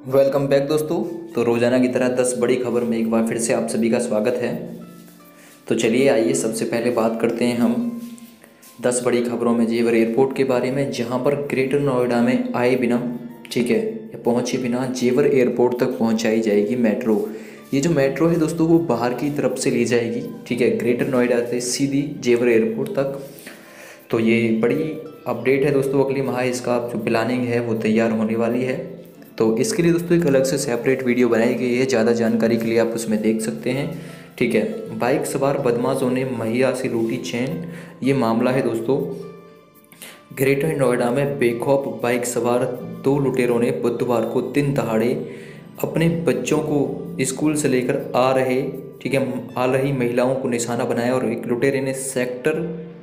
Welcome back दोस्तों। तो रोज़ाना की तरह 10 बड़ी खबर में एक बार फिर से आप सभी का स्वागत है। तो चलिए आइए सबसे पहले बात करते हैं हम 10 बड़ी खबरों में जेवर एयरपोर्ट के बारे में, जहां पर ग्रेटर नोएडा में आए बिना, ठीक है, या पहुंचे बिना जेवर एयरपोर्ट तक पहुंचाई जाएगी मेट्रो। ये जो मेट्रो है दोस्तों वो बाहर की तरफ से ली जाएगी, ठीक है, ग्रेटर नोएडा से सीधी जेवर एयरपोर्ट तक। तो ये बड़ी अपडेट है दोस्तों। अगले माह इसका जो प्लानिंग है वो तैयार होने वाली है। तो इसके लिए दोस्तों एक अलग से सेपरेट वीडियो बनाई गई है, ज़्यादा जानकारी के लिए आप उसमें देख सकते हैं, ठीक है। बाइक सवार बदमाशों ने महिला से लूटी चेन, ये मामला है दोस्तों। ग्रेटर नोएडा में बेखौफ बाइक सवार दो लुटेरों ने बुधवार को दिन दहाड़े अपने बच्चों को स्कूल से लेकर आ रहे, ठीक है, आ रही महिलाओं को निशाना बनाया और एक लुटेरे ने सेक्टर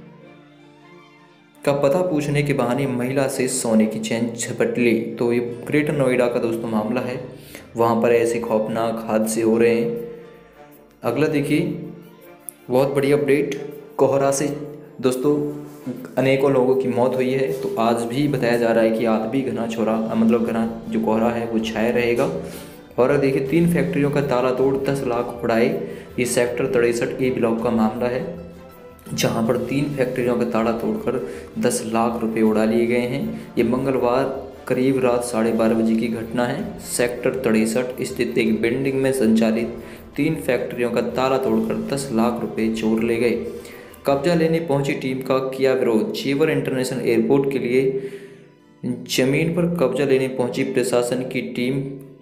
का पता पूछने के बहाने महिला से सोने की चेन झपट ली। तो ये ग्रेटर नोएडा का दोस्तों मामला है, वहाँ पर ऐसे खौफनाक हादसे हो रहे हैं। अगला देखिए, बहुत बड़ी अपडेट, कोहरा से दोस्तों अनेकों लोगों की मौत हुई है। तो आज भी बताया जा रहा है कि आज भी घना घना जो कोहरा है वो छाया रहेगा। और देखिए 3 फैक्ट्रियों का ताला तोड़ 10 लाख उड़ाए, ये सेक्टर 63 ए ब्लॉक का मामला है, जहां पर 3 फैक्ट्रियों का ताला तोड़कर 10 लाख रुपए उड़ा लिए गए हैं। ये मंगलवार करीब रात 12:30 बजे की घटना है। सेक्टर 63 स्थित एक बिल्डिंग में संचालित 3 फैक्ट्रियों का ताला तोड़कर 10 लाख रुपए चोर ले गए। कब्जा लेने पहुंची टीम का किया विरोध। जेवर इंटरनेशनल एयरपोर्ट के लिए जमीन पर कब्जा लेने पहुंची प्रशासन की टीम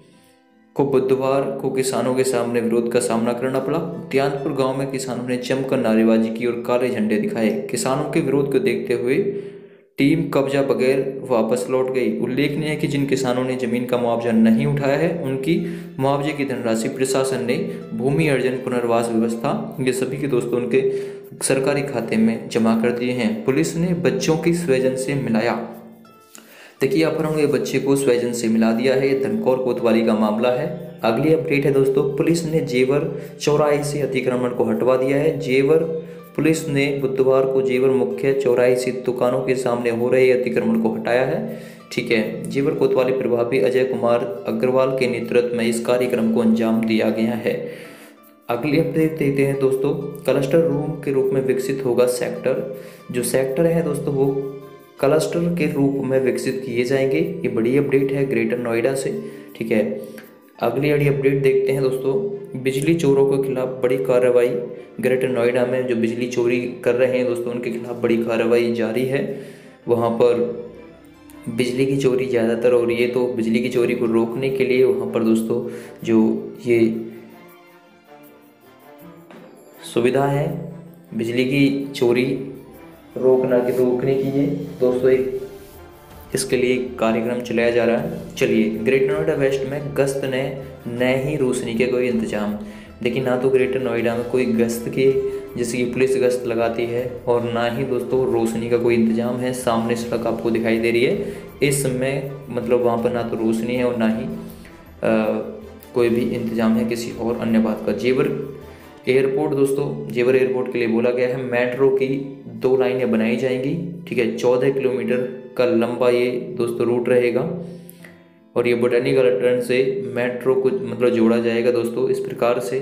को बुधवार को किसानों के सामने विरोध का सामना करना पड़ा। उद्यानपुर गांव में किसानों ने जमकर नारेबाजी की और काले झंडे दिखाए। किसानों के विरोध को देखते हुए टीम कब्जा बगैर वापस लौट गई। उल्लेखनीय है कि जिन किसानों ने जमीन का मुआवजा नहीं उठाया है, उनकी मुआवजे की धनराशि प्रशासन ने भूमि अर्जन पुनर्वास व्यवस्था, ये सभी के दोस्तों उनके सरकारी खाते में जमा कर दिए हैं। पुलिस ने बच्चों की स्वजन से मिलाया। देखिए अपहरण हुए बच्चे को स्वजन से मिला दिया है। धनकौर कोतवाली का मामला है। अगली अपडेट है दोस्तों, पुलिस ने जेवर चौराहे से अतिक्रमण को हटवा दिया है। जेवर पुलिस ने बुधवार को जेवर मुख्य चौराहे से दुकानों के सामने हो रहे अतिक्रमण को हटाया है, ठीक है। जेवर कोतवाली प्रभारी अजय कुमार अग्रवाल के नेतृत्व में इस कार्यक्रम को अंजाम दिया गया है। अगली अपडेट देते हैं दोस्तों, क्लस्टर रूम के रूप में विकसित होगा सेक्टर। जो सेक्टर है दोस्तों वो क्लस्टर के रूप में विकसित किए जाएंगे। ये बड़ी अपडेट है ग्रेटर नोएडा से, ठीक है। अगली बड़ी अपडेट देखते हैं दोस्तों, बिजली चोरों के खिलाफ बड़ी कार्रवाई। ग्रेटर नोएडा में जो बिजली चोरी कर रहे हैं दोस्तों उनके खिलाफ बड़ी कार्रवाई जारी है। वहाँ पर बिजली की चोरी ज़्यादातर हो रही है, तो बिजली की चोरी को रोकने के लिए वहाँ पर दोस्तों जो ये सुविधा है बिजली की चोरी रोकने की, ये दोस्तों एक इसके लिए कार्यक्रम चलाया जा रहा है। चलिए, ग्रेटर नोएडा वेस्ट में गश्त ने न ही रोशनी के कोई इंतजाम। देखिए ना तो ग्रेटर नोएडा में कोई गश्त के जैसे कि पुलिस गश्त लगाती है और ना ही दोस्तों रोशनी का कोई इंतजाम है। सामने सड़क आपको दिखाई दे रही है, इस समय मतलब वहाँ पर ना तो रोशनी है और ना ही कोई भी इंतजाम है किसी और अन्य बात का। जेवर एयरपोर्ट दोस्तों, जेवर एयरपोर्ट के लिए बोला गया है मेट्रो की 2 लाइनें बनाई जाएंगी, ठीक है। 14 किलोमीटर का लंबा ये दोस्तों रूट रहेगा और ये बोटेनिकल गार्डन से मेट्रो को मतलब जोड़ा जाएगा दोस्तों इस प्रकार से।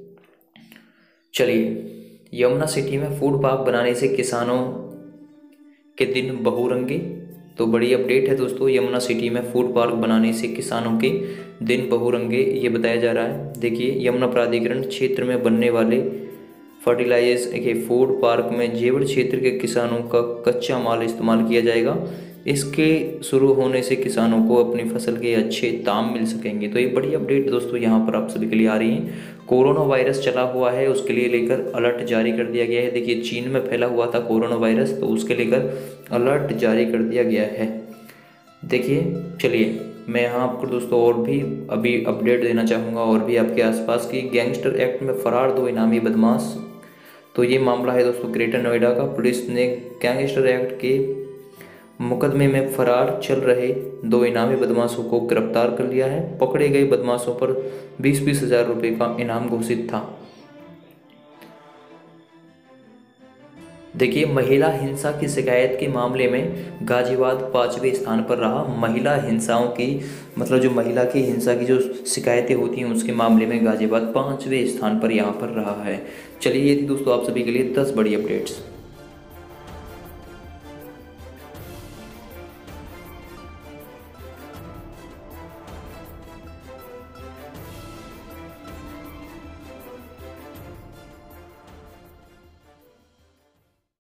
चलिए, यमुना सिटी में फूड पार्क बनाने से किसानों के दिन बहुरंगे। तो बड़ी अपडेट है दोस्तों, यमुना सिटी में फूड पार्क बनाने से किसानों के दिन बहुरंगे, ये बताया जा रहा है। देखिए यमुना प्राधिकरण क्षेत्र में बनने वाले फर्टिलाइजर्स के फूड पार्क में जेवर क्षेत्र के किसानों का कच्चा माल इस्तेमाल किया जाएगा। इसके शुरू होने से किसानों को अपनी फसल के अच्छे दाम मिल सकेंगे। तो ये बड़ी अपडेट दोस्तों यहाँ पर आप सभी के लिए आ रही है। कोरोना वायरस चला हुआ है, उसके लिए लेकर अलर्ट जारी कर दिया गया है। देखिए चीन में फैला हुआ था कोरोना वायरस, तो उसके लेकर अलर्ट जारी कर दिया गया है। देखिए चलिए, मैं यहाँ आपको दोस्तों और भी अभी अपडेट देना चाहूँगा और भी आपके आसपास की। गैंगस्टर एक्ट में फरार 2 इनामी बदमाश, तो ये मामला है दोस्तों ग्रेटर नोएडा का। पुलिस ने गैंगस्टर एक्ट के मुकदमे में फरार चल रहे 2 इनामी बदमाशों को गिरफ्तार कर लिया है। पकड़े गए बदमाशों पर 20-20 हज़ार रुपये का इनाम घोषित था। देखिए, महिला हिंसा की शिकायत के मामले में गाजियाबाद 5वें स्थान पर रहा। महिला हिंसाओं की मतलब जो महिला की हिंसा की जो शिकायतें होती हैं उसके मामले में गाजियाबाद 5वें स्थान पर यहाँ पर रहा है। चलिए, ये थी दोस्तों आप सभी के लिए 10 बड़ी अपडेट्स।